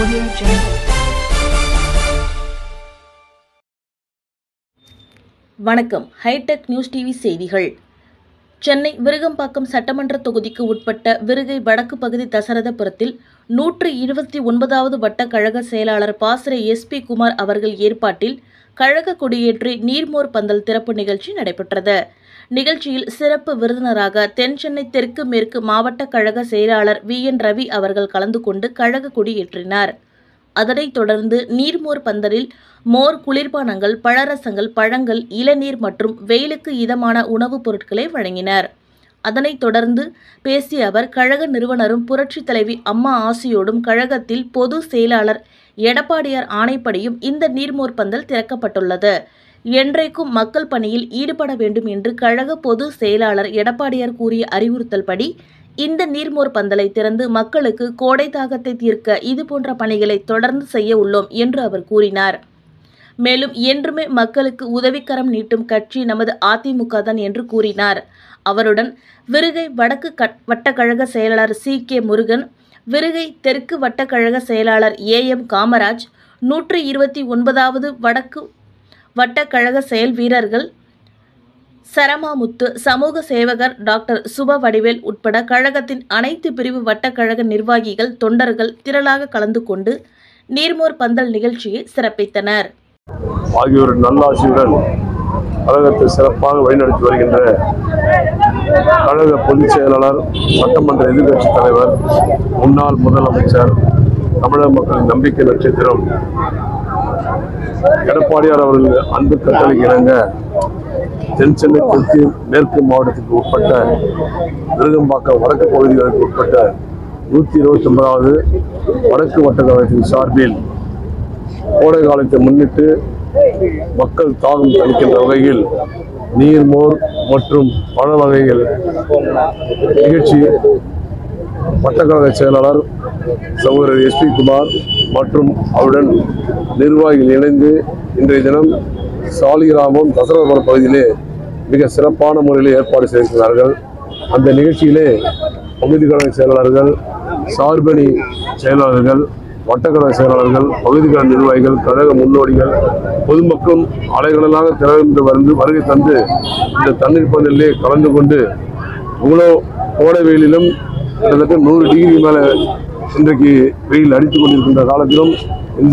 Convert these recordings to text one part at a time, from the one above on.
Audio Jungle. வணக்கம். Hitech news TV செய்திகள். சென்னை விருகம்பாக்கம் சட்டமன்ற தொகுதிக்கு உட்பட்ட விருகை வடக்கு பகுதி தசரதபுரத்தில் 129வது வட்ட கழக செயலாளர் பாசறை SP குமார் அவர்கள் ஏற்பாட்டில் கழக கொடியேற்றி நீர்மோர் பந்தல் திறப்பு நிகழ்ச்சி நடைபெற்றது. நிகழ்ச்சியில் சிறப்பு விருந்தினராக தென்சென்னை தெற்கு மேற்கு மாவட்ட கழக செயலாளர் VN ரவி அவர்கள் கலந்து கொண்டு கழக கொடியேற்றினார். அதனைத் தொடர்ந்து நீர்மோர் பந்தலில் மோர், குளிர்பானங்கள், பழரசங்கள், பழங்கள், இளநீர் மற்றும் வெயிலுக்கு இதமான உணவுப் பொருட்களை வழங்கினார். அதனைத் தொடர்ந்து பேசிய அவர், கழக நிறுவனரும் புரட்சித் தலைவி அம்மா ஆசியோடும் கழகத்தில் பொது செயலாளர் எடப்பாடியார் ஆணைப்படியும் இந்த நீர்மோர் பந்தல் திறக்கப்பட்டுள்ளது. என்றைக்கும் மக்கள் பணியில் ஈடுபட வேண்டும் என்று கழக பொது செயலாளர் எடப்பாடியார் கூறிய அறிவுறுத்தல்படி இந்த நீர்மோர் பந்தலை திறந்து மக்களுக்கு கோடை தாகத்தை தீர்க்க இதுபோன்ற பணிகளை தொடர்ந்து செய்ய உள்ளோம் என்று அவர் கூறினார். மேலும் என்றுமே மக்களுக்கு உதவிக்கரம் நீட்டும் கட்சி நமது அதிமுக தான் என்று கூறினார். அவருடன் விருகை வடக்கு வட்டக்கழக செயலாளர் CK முருகன், விருகை தெற்கு வட்டக்கழக செயலாளர் AM காமராஜ், 129வது வடக்கு வட்டக்கழக செயல் வீரர்கள் சரமாமுத்து, சமூக சேவகர் டாக்டர் சுபவடிவேல் உட்பட கழகத்தின் அனைத்து பிரிவு வட்டக்கழக நிர்வாகிகள், தொண்டர்கள் திரளாக கலந்து கொண்டு நீர்மோர் பந்தல் நிகழ்ச்சியை சிறப்பித்தனர். ஆகியோர் நல்லாசியுடன் கழகத்தை சிறப்பாக வழிநடத்தி வருகின்ற கழக பொதுச் செயலாளர், சட்டமன்ற எதிர்க்கட்சித் தலைவர், முன்னாள் முதலமைச்சர், தமிழக மக்களின் நம்பிக்கை நட்சத்திரம் எடப்பாடியார் அவர்கள் அன்பு கட்டளைக்கு இணங்க தென்சென்னை தெற்கு மேற்கு மாவட்டத்திற்கு உட்பட்ட விருகம்பாக்கம் வடக்கு பகுதிகளுக்கு உட்பட்ட 129வது வடக்கு வட்டக்கழகத்தின் சார்பில் கோடை காலத்தை முன்னிட்டு மக்கள் தாகம் தணிக்கின்ற வகையில் நீர்மோர் மற்றும் பழ வகைகள் நிகழ்ச்சி வட்டக்கழக செயலாளர் சகோதரர் SP குமார் மற்றும் அவருடன் நிர்வாகிகள் இணைந்து இன்றைய தினம் சாலிகிராமம் தசரதபுரம் பகுதியிலே மிக சிறப்பான முறையில் ஏற்பாடு செய்திருக்கிறார்கள். அந்த நிகழ்ச்சியிலே பகுதி கழக செயலாளர்கள், சார்பணி செயலாளர்கள், வட்டக்கழக செயலாளர்கள், பகுதி கழக நிர்வாகிகள், கழக முன்னோடிகள், பொதுமக்களும் அலைகளலாக திறந்து வருகை தந்து இந்த தண்ணீர் பந்தலிலே கலந்து கொண்டு இவ்வளோ கோடை வெயிலிலும் கிட்டத்தட்ட 100 டிகிரி மேலே இன்றைக்கு வெயில் அடித்துக் கொண்டிருக்கின்ற காலத்திலும் இந்த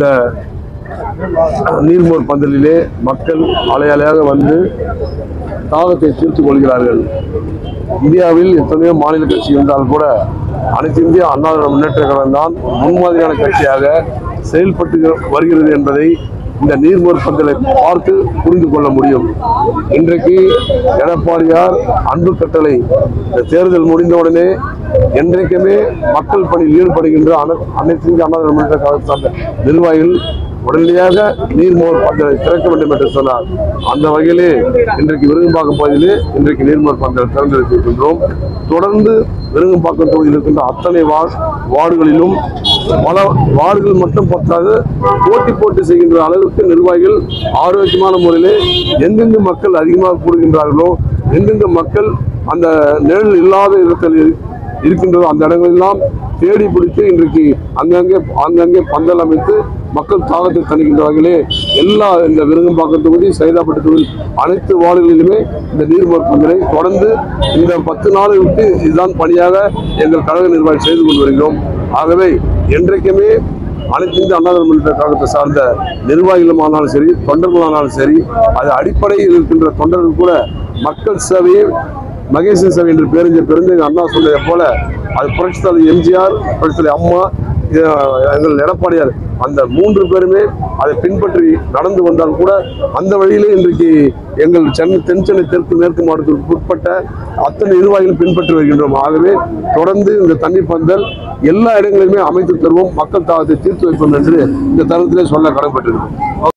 நீர்மோர் பந்தலிலே மக்கள் அலையாக வந்து தாகத்தை தீர்த்துக் கொள்கிறார்கள். இந்தியாவில் எத்தனையோ மாநில கட்சி இருந்தால் கூட அனைத்து இந்திய அண்ணா முன்னேற்ற கழகம் தான் முன்மாதிரியான கட்சியாக செயல்பட்டு வருகிறது என்பதை இந்த நீர்மோர் பந்தலை பார்த்து புரிந்து கொள்ள முடியும். இன்றைக்கு எடப்பாடியார் அன்பு கட்டளை இந்த தேர்தல் முடிந்தவுடனே என்றைக்குமே மக்கள் பணியில் ஈடுபடுகின்ற அனைத்து இந்திய அண்ணா முன்னேற்ற கழகம் சார்ந்த நிர்வாகிகள் உடனடியாக நீர்மோர் பந்தலை திறக்க வேண்டும் என்று சொன்னார். அந்த வகையிலே இன்றைக்கு விருகம்பாக்கம் பகுதியிலே இன்றைக்கு நீர்மோர் பந்தல் திறந்திருக்கின்றோம். தொடர்ந்து விருகம்பாக்கம் தொகுதியில் இருக்கின்ற அத்தனை வார்டுகளிலும் பல வார்டுகள் மட்டும் பத்தாது போட்டி செய்கின்ற அளவுக்கு நிர்வாகிகள் ஆரோக்கியமான முறையிலே எங்கெங்கு மக்கள் அதிகமாக கூடுகின்றார்களோ, எங்கெங்கு மக்கள் அந்த நிழல் இல்லாத இடத்தில் இருக்கின்றதோ அந்த இடங்களெல்லாம் தேடி பிடித்து இன்றைக்கு அங்கங்கே பந்தல் அமைத்து மக்கள் தாகத்தை தணிக்கின்ற வகையிலே எல்லா இந்த விருகம்பாக்கம் தொகுதி, சைதாப்பேட்டை தொகுதி அனைத்து வார்டுகளிலுமே இந்த நீர்மோர் பந்தலை தொடர்ந்து இந்த 10 நாளை விட்டு இதுதான் பணியாக எங்கள் கழக நிர்வாகம் செய்து கொண்டு வருகிறோம். ஆகவே என்றைக்குமே அனைத்து இந்திய அண்ணா முன்னேற்ற கழகத்தை சார்ந்த நிர்வாகிகளுமானாலும் சரி, தொண்டர்களானாலும் சரி, அது அடிப்படையில் இருக்கின்ற தொண்டர்கள் கூட மக்கள் சேவையை மகேசன் சேவை என்று பெருந்தகை அண்ணா சொன்னதை போல அது புரட்சித் தலைவர் MGR, புரட்சித் தலைவர் அம்மா, எங்கள் எடப்பாடியார் அந்த 3 பேருமே அதை பின்பற்றி நடந்து வந்தால் கூட அந்த வழியிலே இன்றைக்கு எங்கள் தென்சென்னை தெற்கு மேற்கு மாவட்டத்திற்கு உட்பட்ட அத்தனை நிர்வாகிகளும் பின்பற்றி வருகின்றோம். ஆகவே தொடர்ந்து இந்த தண்ணீர் பந்தல் எல்லா இடங்களிலுமே அமைத்து தருவோம், மக்கள் தாகத்தை தீர்த்து வைப்போம் என்று இந்த தருணத்திலே சொல்ல கடமைப்பட்டிருக்கிறோம்.